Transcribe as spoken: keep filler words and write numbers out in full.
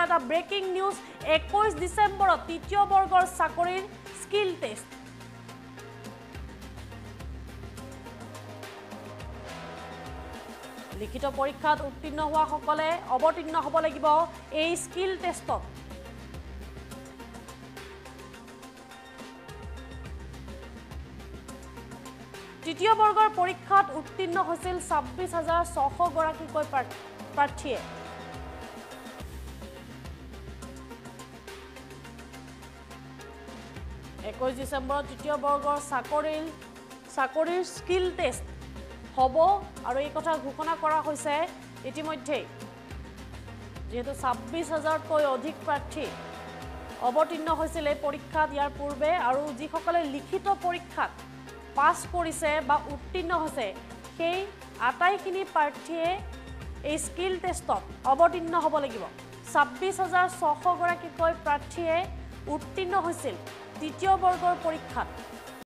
এটা breaking news একৈশ ডিসেম্বৰত তৃতীয় বৰ্গৰ চাকৰিৰ স্কিল টেষ্ট লিখিত পৰীক্ষাত উত্তীৰ্ণ হোৱা সকলে অৱতীৰ্ণ হ'ব লাগিব এই স্কিল টেষ্টত তৃতীয় বৰ্গৰ পৰীক্ষাত উত্তীৰ্ণ হৈছিল ছাব্বিশ হাজাৰ ছশ গৰাকীকৈ প্ৰাৰ্থীয়ে একৈশ ডিসেম্বৰত তৃতীয় বৰ্গৰ চাকৰিৰ চাকৰিৰ স্কিল টেষ্ট হ'ব আৰু এই কথা ঘোষণা কৰা হৈছে ইতিমধ্যে যেহেতু ছাব্বিশ হাজাৰতকৈ অধিক প্ৰাৰ্থী অৱতীৰ্ণ হৈছিল এই পৰীক্ষাত ইয়াৰ পূৰ্বে আৰু যিসকলে লিখিত পৰীক্ষাত পাছ কৰিছে বা উত্তীৰ্ণ হৈছে সেই আটাইখিনি প্ৰাৰ্থীয়ে এই স্কিল টেষ্টত অৱতীৰ্ণ হ'ব লাগিব ছাব্বিশ হাজাৰ ছশ গৰাকীকৈ প্ৰাৰ্থীয়ে উত্তীৰ্ণ হৈছিল তৃতীয় বৰ্গৰ পৰীক্ষাত